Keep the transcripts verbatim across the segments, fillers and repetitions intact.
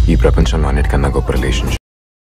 ఈ ప్రపంచంలో అన్నిటికన్నా గొప్ప relationship.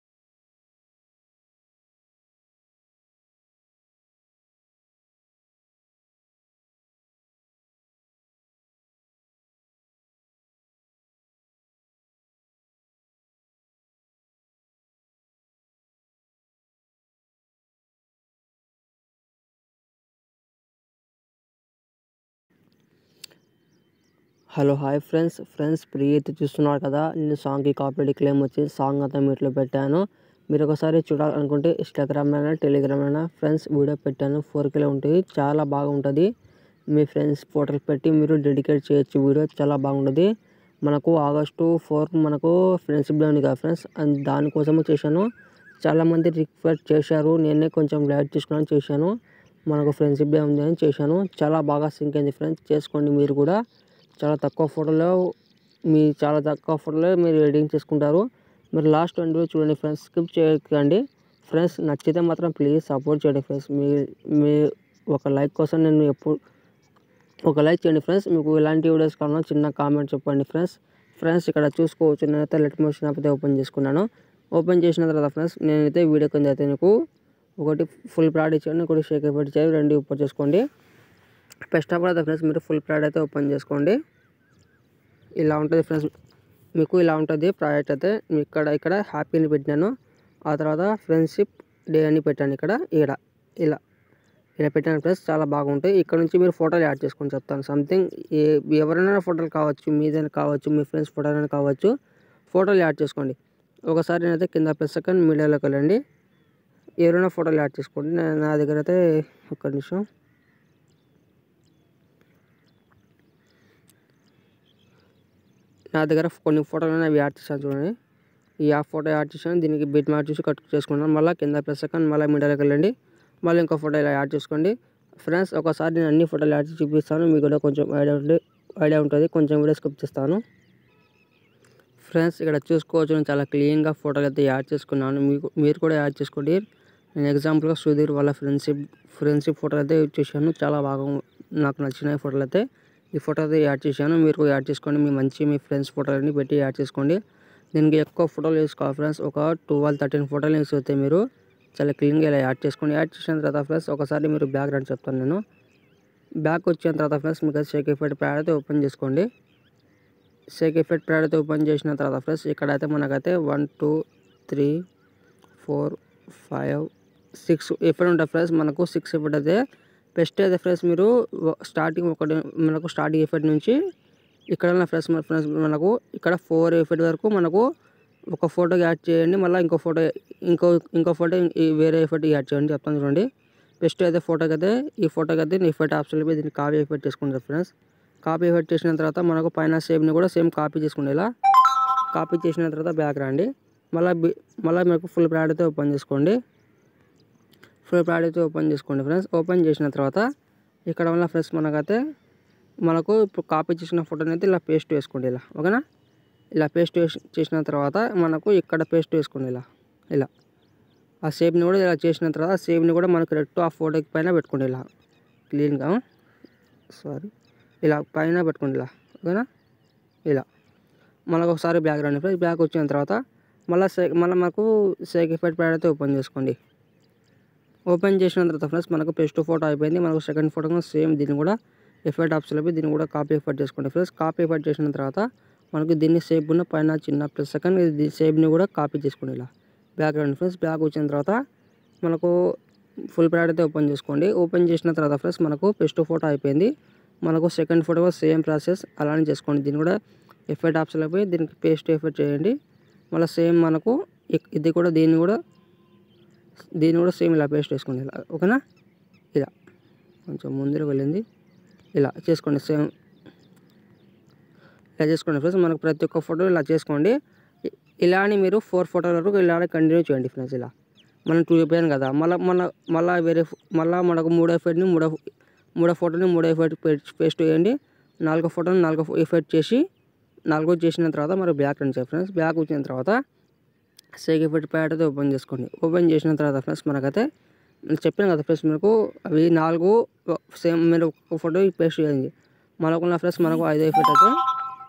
Hello hi friends friends Priyathi చూస్తున్నారు కదా, నేను సాంగ్కి కాపీ క్లెయిమ్ వచ్చి సాంగ్ అంతా మీట్లో పెట్టాను. మీరు ఒకసారి చూడాలనుకుంటే ఇన్స్టాగ్రామ్ అయినా టెలిగ్రామ్ అయినా ఫ్రెండ్స్ వీడియో పెట్టాను. ఫోర్ కేలో ఉంటుంది, చాలా బాగుంటుంది. మీ ఫ్రెండ్స్ ఫోటోలు పెట్టి మీరు డెడికేట్ చేయొచ్చు. వీడియో చాలా బాగుంటుంది. మనకు ఆగస్టు ఫోర్ మనకు ఫ్రెండ్షిప్ డే ఉంది కదా ఫ్రెండ్స్, అండ్ దానికోసమే చేశాను. చాలామంది రిక్వెస్ట్ చేశారు, నేనే కొంచెం లైట్ తీసుకుని చేశాను. మనకు ఫ్రెండ్షిప్ డే ఉంది అని చేశాను. చాలా బాగా సింక్ అయింది ఫ్రెండ్స్, చేసుకోండి మీరు కూడా. చాలా తక్కువ ఫోటోలో మీ చాలా తక్కువ ఫోటోలో మీరు ఎడిటింగ్ చేసుకుంటారు. మీరు లాస్ట్ వీడియో చూడండి ఫ్రెండ్స్, స్కిప్ చేయకండి ఫ్రెండ్స్. నచ్చితే మాత్రం ప్లీజ్ సపోర్ట్ చేయండి ఫ్రెండ్స్. మీ మీ ఒక లైక్ కోసం నేను ఎప్పుడు ఒక లైక్ చేయండి ఫ్రెండ్స్. మీకు ఇలాంటి వీడియోస్ కావాలన్నా చిన్న కామెంట్ చెప్పండి ఫ్రెండ్స్. ఫ్రెండ్స్ ఇక్కడ చూసుకోవచ్చు, నేనైతే లెట్ మోషన్ అయితే ఓపెన్ చేసుకున్నాను. ఓపెన్ చేసిన తర్వాత ఫ్రెండ్స్ నేనైతే వీడియో కింద అయితే మీకు ఒకటి ఫుల్ ప్యాడ్ ఇచ్చాను, ఒకటి షేక్ ఎఫెక్ట్ ఇచ్చాను. రెండు ఓపెన్ చేసుకోండి. ఫస్ట్ ఆఫ్ ఆల్ అయితే ఫ్రెండ్స్ మీరు ఫుల్ ప్యాడ్ అయితే ఓపెన్ చేసుకోండి. ఇలా ఉంటుంది ఫ్రెండ్స్, మీకు ఇలా ఉంటుంది ప్రాజెక్ట్ అయితే. ఇక్కడ ఇక్కడ హ్యాపీని పెట్టినాను, ఆ తర్వాత ఫ్రెండ్షిప్ డే అని పెట్టాను. ఇక్కడ ఇక్కడ ఇలా ఇలా పెట్టాను ఫ్రెండ్స్, చాలా బాగుంటాయి. ఇక్కడ నుంచి మీరు ఫోటోలు యాడ్ చేసుకొని చెప్తాను. సంథింగ్ ఏ ఎవరైనా ఫోటోలు కావచ్చు, మీదైనా కావచ్చు, మీ ఫ్రెండ్స్ ఫోటోలైనా కావచ్చు, ఫోటోలు యాడ్ చేసుకోండి. ఒకసారి నేనైతే కింద ప్లస్ సెకండ్ మీడియాలోకి వెళ్ళండి, ఎవరైనా ఫోటోలు యాడ్ చేసుకోండి. నా దగ్గర అయితే ఒక్క నిమిషం, నా దగ్గర కొన్ని ఫోటోలు అవి యాడ్ చేశాను చూడండి. ఈ ఆ ఫోటో యాడ్ చేశాను, దీనికి బిట్ మార్క్ చూసి కట్ చేసుకున్నాను. మళ్ళీ కింద ప్లస్ సెకండ్ మళ్ళీ మీడియాలోకి వెళ్ళండి, మళ్ళీ ఇంకో ఫోటో ఇలా యాడ్ చేసుకోండి ఫ్రెండ్స్. ఒకసారి నేను అన్ని ఫోటోలు యాడ్ చేసి చూపిస్తాను, మీకు కూడా కొంచెం ఐడియా ఉంటుంది ఐడియా ఉంటుంది కొంచెం వీడియో స్కిప్ చేస్తాను ఫ్రెండ్స్. ఇక్కడ చూసుకోవచ్చు, నేను చాలా క్లీన్గా ఫోటోలు అయితే యాడ్ చేసుకున్నాను. మీకు మీరు కూడా యాడ్ చేసుకోండి. నేను ఎగ్జాంపుల్గా సుధీర్ వాళ్ళ ఫ్రెండ్షిప్ ఫ్రెండ్షిప్ ఫోటోలు అయితే యూజ్ చేశాను. చాలా బాగా నాకు నచ్చిన ఫోటోలు అయితే ఈ ఫోటో అయితే యాడ్ చేశాను. మీరు కూడా యాడ్ చేసుకోండి. మీ మంచి మీ ఫ్రెండ్స్ ఫోటోలని పెట్టి యాడ్ చేసుకోండి. దీనికి ఎక్కువ ఫోటోలు వేసుకోవాలి ఫ్రెండ్స్, ఒక ట్వెల్వ్ థర్టీన్ ఫోటోలు వేసి అయితే మీరు చాలా క్లీన్గా ఇలా యాడ్ చేసుకోండి. యాడ్ చేసిన తర్వాత ఫ్రెండ్స్ ఒకసారి మీరు బ్యాక్ రండి చెప్తాను నేను. బ్యాక్ వచ్చిన తర్వాత ఫ్రెండ్స్ మీకు అయితే షేక్ ఎఫెక్ట్ ప్యాడ్ అయితే ఓపెన్ చేసుకోండి. షేక్ ఎఫెక్ట్ ప్యాడ్ అయితే ఓపెన్ చేసిన తర్వాత ఫ్రెండ్స్ ఇక్కడైతే మనకైతే one two three four five six effect ఉంటాయి ఫ్రెండ్స్. మనకు సిక్స్ ఎఫెక్ట్ అయితే బెస్ట్ అయితే ఫ్రెండ్స్. మీరు స్టార్టింగ్ ఒకటి మనకు స్టార్టింగ్ ఎఫెక్ట్ నుంచి ఇక్కడ ఫ్రెండ్స్ ఫ్రెండ్స్ మనకు ఇక్కడ ఫోర్ ఎఫెక్ట్ వరకు మనకు ఒక ఫోటోకి యాడ్ చేయండి. మళ్ళీ ఇంకో ఫోటో ఇంకో ఇంకో ఫోటో వేరే ఎఫెక్ట్ యాడ్ చేయండి చెప్తాను చూడండి. బెస్ట్ అయితే ఫోటోకి అయితే ఈ ఫోటోకి అయితే ఎఫెక్ట్ ఆప్షన్ పోయి దీన్ని కాపీ ఎఫెక్ట్ చేసుకుంటారు ఫ్రెండ్స్. కాపీ ఎఫెక్ట్ చేసిన తర్వాత మనకు పైన సేమ్ని కూడా సేమ్ కాపీ చేసుకుంటే ఇలా కాపీ చేసిన తర్వాత బ్యాక్ రండి. మళ్ళీ మళ్ళీ మీకు ఫుల్ ప్యాడ్ అయితే ఓపెన్ చేసుకోండి. ఫుల్ ప్యాడ్ అయితే ఓపెన్ చేసుకోండి ఫ్రెండ్స్. ఓపెన్ చేసిన తర్వాత ఇక్కడ వల్ల ఫ్రెండ్స్ మనకైతే మనకు ఇప్పుడు కాపీ చేసిన ఫోటోని అయితే ఇలా పేస్ట్ వేసుకోండి ఇలా, ఓకేనా. ఇలా పేస్ట్ చేసిన తర్వాత మనకు ఇక్కడ పేస్ట్ వేసుకోండి ఇలా ఇలా ఆ షేప్ని కూడా ఇలా చేసిన తర్వాత ఆ షేప్ని కూడా మనకు కరెక్ట్ ఆ ఫోటోకి పైన పెట్టుకోండి ఇలా క్లీన్గా, సారీ ఇలా పైన పెట్టుకోండి ఇలా, ఓకేనా. ఇలా మనకు ఒకసారి బ్యాక్ రండి ఫ్రెండ్స్. బ్యాక్ వచ్చిన తర్వాత మళ్ళీ సే మళ్ళీ మనకు షేక్ ఎఫెక్ట్ ప్యాడ్ అయితే ఓపెన్ చేసుకోండి. ఓపెన్ చేసిన తర్వాత ఫ్రెండ్స్ మనకు ఫస్ట్ ఫోటో అయిపోయింది. మనకు సెకండ్ ఫోటో కూడా సేమ్ దీన్ని కూడా ఎఫెక్ట్ ఆప్షన్ అయిపోయి దీన్ని కూడా కాపీ ఎఫెక్ట్ చేసుకోండి ఫ్రెండ్స్. కాపీ ఎఫెక్ట్ చేసిన తర్వాత మనకు దీన్ని సేప్ ఉన్న పైన చిన్న ప్లస్ సెకండ్ ఇది సేప్ని కూడా కాపీ చేసుకోండి ఇలా బ్యాక్ రండి ఫ్రెండ్స్. బ్యాక్ వచ్చిన తర్వాత మనకు ఫుల్ ప్యాడ్ అయితే ఓపెన్ చేసుకోండి. ఓపెన్ చేసిన తర్వాత ఫ్రెండ్స్ మనకు ఫస్ట్ ఫోటో అయిపోయింది. మనకు సెకండ్ ఫోటో కూడా సేమ్ ప్రాసెస్ అలానే చేసుకోండి. దీన్ని కూడా ఎఫెక్ట్ ఆప్షన్ అయిపోయి దీనికి పేస్ట్ ఎఫెక్ట్ చేయండి. మళ్ళీ సేమ్ మనకు ఇది కూడా దీన్ని కూడా దీన్ని కూడా సేమ్ ఇలా పేస్ట్ వేసుకోండి ఇలా, ఓకేనా. ఇలా కొంచెం ముందుకు వెళ్ళింది ఇలా చేసుకోండి, సేమ్ ఇలా చేసుకోండి ఫ్రెండ్స్. మనకు ప్రతి ఒక్క ఫోటో ఇలా చేసుకోండి. ఇలానే మీరు ఫోర్ ఫోటోల వరకు ఇలానే కంటిన్యూ చేయండి ఫ్రెండ్స్. ఇలా మనం టూ అయిపోయాను కదా, మళ్ళీ మన మళ్ళీ వేరే మళ్ళీ మనకు మూడో ఎఫెక్ట్ని మూడో మూడో ఫోటోని మూడో ఎఫెక్ట్ పేస్ట్ వేయండి. నాలుగో ఫోటోని నాలుగో ఎఫెక్ట్ చేసి నాలుగో చేసిన తర్వాత మరి బ్యాక్ రండి ఫ్రెండ్స్. బ్యాక్ వచ్చిన తర్వాత షేక్ ఎఫెక్ట్ ప్యాడ్ అయితే ఓపెన్ చేసుకోండి. ఓపెన్ చేసిన తర్వాత ఫ్రెండ్స్ మనకైతే చెప్పాను కదా ఫ్రెండ్స్, మీకు అవి నాలుగు సేమ్ మీరు ఒక ఫోటో పేస్ట్ చేయండి. మనకున్న ఫ్రెండ్స్ మనకు ఐదో ఎఫెక్ట్ అయితే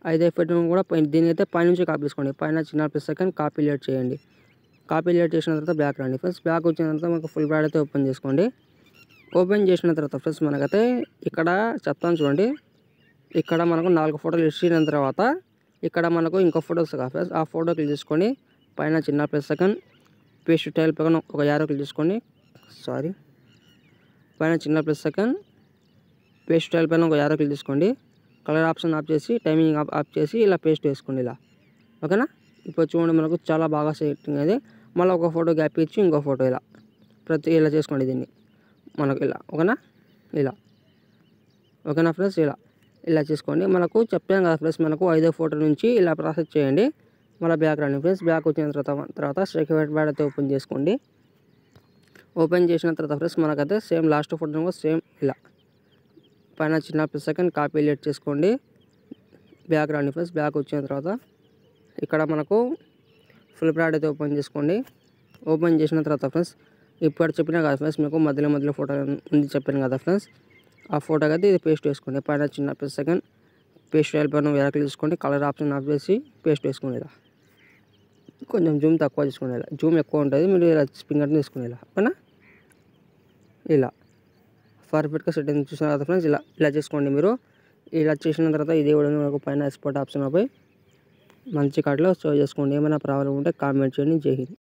ఐదు ఎఫెక్ట్ కూడా పై దీని అయితే పైనుంచి కాపీ చేసుకోండి. పైన చిన్న ప్లస్ సెకండ్ కాపీ లేట్ చేయండి. కాపీ లేట్ చేసిన తర్వాత బ్యాక్ రండి ఫ్రెండ్స్. బ్యాక్ వచ్చిన తర్వాత మనకు ఫుల్ బ్రాడ్ అయితే ఓపెన్ చేసుకోండి. ఓపెన్ చేసిన తర్వాత ఫ్రెండ్స్ మనకైతే ఇక్కడ చెప్తాను చూడండి. ఇక్కడ మనకు నాలుగు ఫోటోలు ఇచ్చిన తర్వాత ఇక్కడ మనకు ఇంకో ఫోటోస్ కదా ఫ్రెండ్స్. ఆ ఫోటో క్లిక్ చేసుకొని పైన చిన్న ప్లస్ సెకండ్ పేస్ట్ స్టైల్ పక్కన ఒక యారో క్లిక్ చేసుకొని సారీ పైన చిన్న ప్లస్ సెకండ్ పేస్ట్ స్టైల్ పైన ఒక యారో క్లిక్ చేసుకోండి. కలర్ ఆప్షన్ ఆఫ్ చేసి టైమింగ్ ఆఫ్ ఆఫ్ చేసి ఇలా పేస్ట్ వేసుకోండి ఇలా. ఓకేనా. ఇప్పుడు చూడండి మనకు చాలా బాగా సెట్టింగ్ అది. మళ్ళీ ఒక ఫోటో గ్యాప్ ఇచ్చి ఇంకో ఫోటో ఇలా ప్రతి ఇలా చేసుకోండి దీన్ని మనకు ఇలా. ఓకేనా. ఇలా ఓకేనా ఫ్రెండ్స్. ఇలా ఇలా చేసుకోండి. మనకు చెప్పాను కదా ఫ్రెండ్స్ మనకు ఐదో ఫోటో నుంచి ఇలా ప్రాసెస్ చేయండి. మళ్ళీ బ్యాక్ రండి ఫ్రెండ్స్. బ్యాక్ వచ్చిన తర్వాత తర్వాత స్ట్రైక్ వైట్ బ్యాడ్ అయితే ఓపెన్ చేసుకోండి. ఓపెన్ చేసిన తర్వాత ఫ్రెండ్స్ మనకైతే సేమ్ లాస్ట్ ఫోటో కూడా సేమ్ ఇలా పైన చిన్న ప్లస్ సెకండ్ కాపీ లేట్ చేసుకోండి. బ్యాక్ రండి ఫ్రెండ్స్. బ్యాక్ వచ్చిన తర్వాత ఇక్కడ మనకు ఫుల్ బ్రాడ్ అయితే ఓపెన్ చేసుకోండి. ఓపెన్ చేసిన తర్వాత ఫ్రెండ్స్ ఇప్పుడు చెప్పినా కదా ఫ్రెండ్స్ మీకు మధ్యలో మధ్యలో ఫోటో ఉంది చెప్పాను కదా ఫ్రెండ్స్. ఆ ఫోటోకి అయితే ఇది పేస్ట్ వేసుకోండి. పైన చిన్న ప్లస్ సెకండ్ పేస్ట్ స్టైల్ పైన వేరే తీసుకోండి. కలర్ ఆప్షన్ ఆఫ్ చేసి పేస్ట్ వేసుకోండి ఇలా. కొంచెం జూమ్ తక్కువ తీసుకోండి ఇలా. జూమ్ ఎక్కువ ఉంటుంది మీరు ఇలా ఫింగర్ తీసుకుని ఇలా. ఓకేనా. ఇలా పర్ఫెక్ట్గా సెట్టింగ్ చూసిన తర్వాత ఫ్రెండ్స్ ఇలా ఇలా చేసుకోండి మీరు. ఇలా చేసిన తర్వాత ఇదే కూడా మనకు పైన ఎక్స్పోర్ట్ ఆప్షన్ పై మంచి కార్డులో సేవ్ చేసుకోండి. ఏమైనా ప్రాబ్లం ఉంటే కామెంట్ చేయండి. జై హింద్.